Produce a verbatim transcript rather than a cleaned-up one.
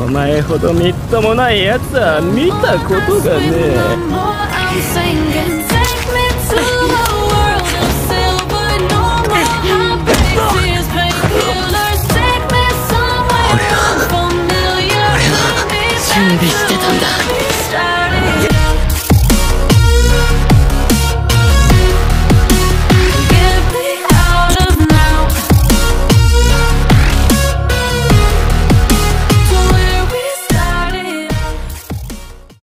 お前ほどみっともないやつは見たことがねえ。 俺は準備してたんだ。